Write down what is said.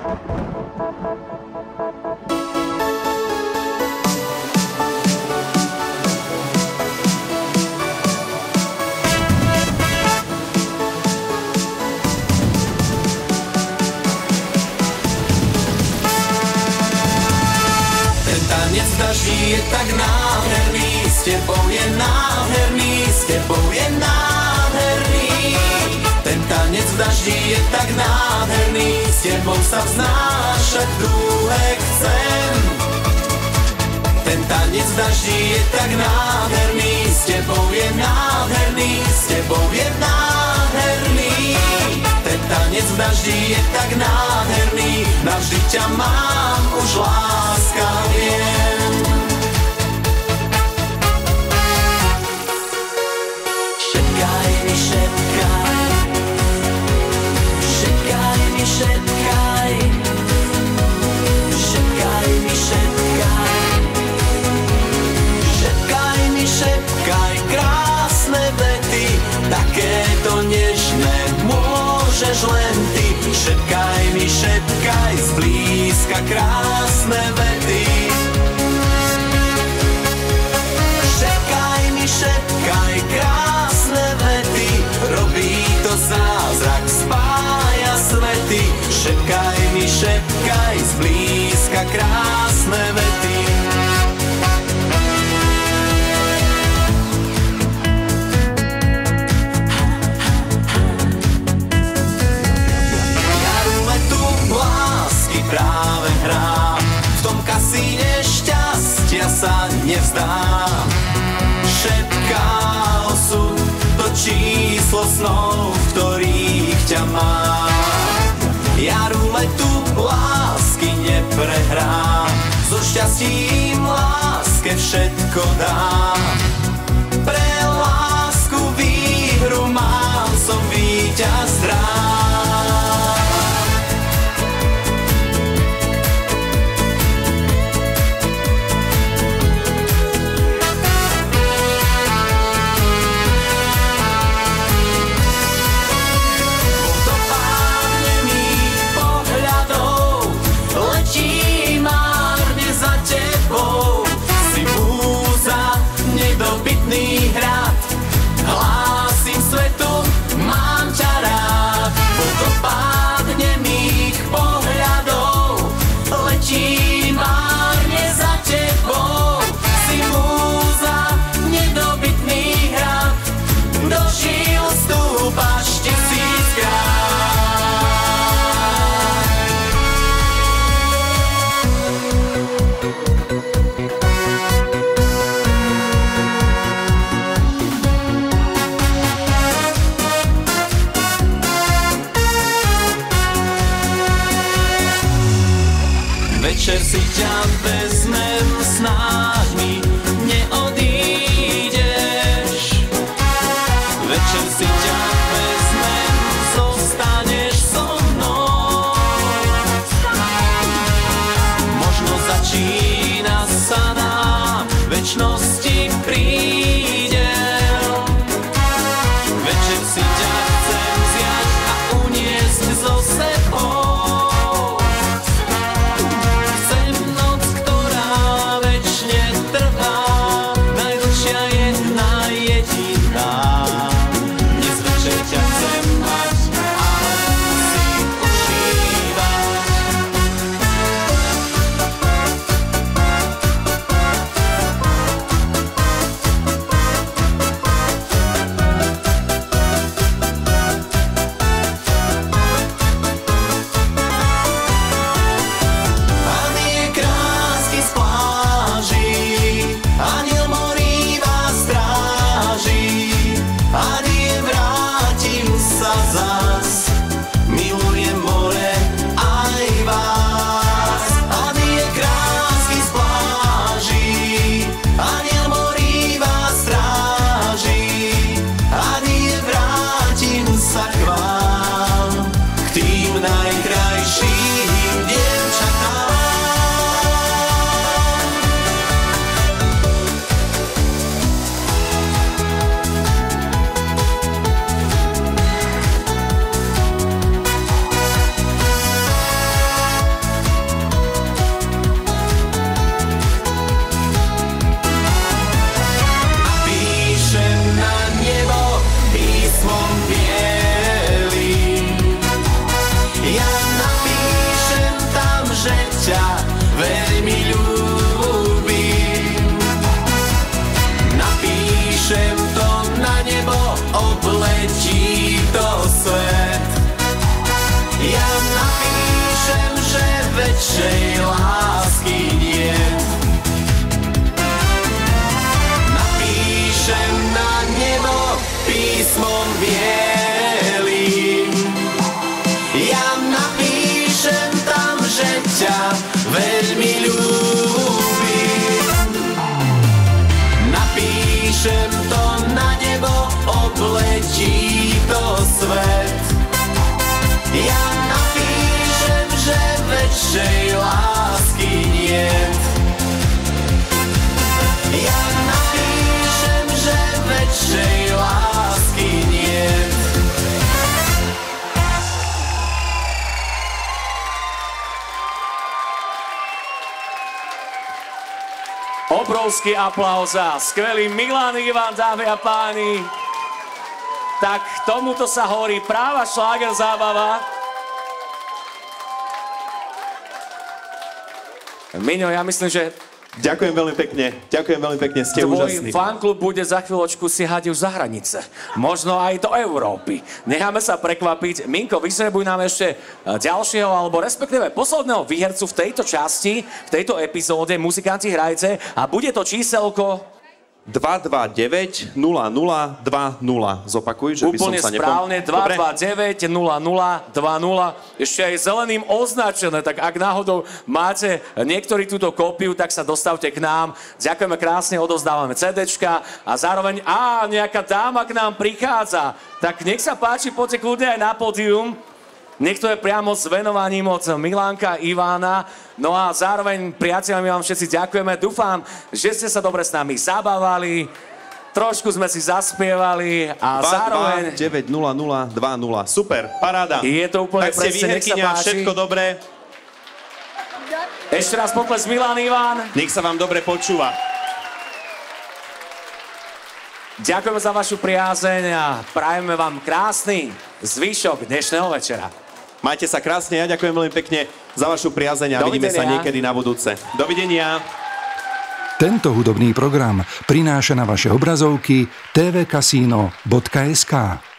Je tak nádherný, s tebou je nádherný, s tebou je nádherný. Ten tanec v daždi je tak nádherný, s tebou sa vznášať v dúhe chcem. Ten tanec v daždi je tak nádherný, s tebou je nádherný, s tebou je nádherný. Ten tanec v daždi je tak nádherný, navždy ťa mám, už láska viem. Šepkaj mi, šepkaj, šepkaj mi, šepkaj, šepkaj mi, šepkaj, šepkaj mi, šepkaj, krásne vety, takéto nežné môžeš len ty. Šepkaj mi, šepkaj, zblízka krásne vety. Šepkaj mi, šepkaj, krásne vety, robí to zázrak, spája svety. Šepkaj mi, šepkaj, zblízka krásne vety. Práve hrám v tom kasíne, šťastia sa nevzdám. Šepká osud to číslo snov, v ktorých ťa mám. Ja ruletu lásky neprehrám, so šťastím láske všetko dám. Pre lásku výhru mám, som víťaz drám. Hrad, hlásim svetu, mám ťa rád. Vodopádne mých pohľadov, letí márne za tebou. Si múza, nedobytný hrad, do žil stúpaš tisíckrát. Večer si ťa vezmem, snáď mi neodídeš. Večer si ťa vezmem, zostaneš so mnou. Možno začína sa nám večnosti prídel. Večer si ťa chcem vziať a uniesť so sebou. Večne že ťa veľmi ľúbim. Napíšem to na nebo, obletí to svet. Ja napíšem, že väčšej lásky niet. Napíšem na nebo písmom bielým. Ja napíšem tam, že ťa veľmi ľúbim. Napíšem to na nebo, obletí to svet. Ja napíšem, že väčšej lásky niet. Ja napíšem, že väčšej lásky niet. Obrovský aplauz a skvelý Milan Ivan, dámy a páni. Tak tomuto sa hovorí práva šláger zábava. Miňo, ja myslím, že Ďakujem veľmi pekne, ste úžasní. tvoj fanklub bude za chvíľočku siahať už za hranice. Možno aj do Európy. Necháme sa prekvapiť. Minko, vysrebuj nám ešte ďalšieho, alebo respektíve posledného výhercu v tejto časti, v tejto epizóde Muzikanti hrajce. A bude to číselko 229 00 20. Zopakuj, že úplne by som sa správne, 229 00 20. Ešte aj zeleným označené, tak ak náhodou máte niektorý túto kópiu, tak sa dostavte k nám. Ďakujeme krásne, odovzdávame CDčka a zároveň, nejaká dáma k nám prichádza. Tak nech sa páči, poďte kľudne aj na pódium. Nech to je priamo s venovaním od Milánka Ivana. No a zároveň, priatelia, my vám všetci ďakujeme. Dúfam, že ste sa dobre s nami zabávali. Trošku sme si zaspievali a zároveň... 229 00 20. Super, paráda. Je to úplne tak ste presne, nech sa výherkyňa, páči. všetko dobré. Ešte raz pokles Milan Ivan. Nech sa vám dobre počúva. Ďakujeme za vašu priazeň a prajeme vám krásny zvyšok dnešného večera. Majte sa krásne, ja ďakujem veľmi pekne za vašu priazeň a vidíme sa niekedy na budúce. Dovidenia. Tento hudobný program prináša na vaše obrazovky tvkasino.sk.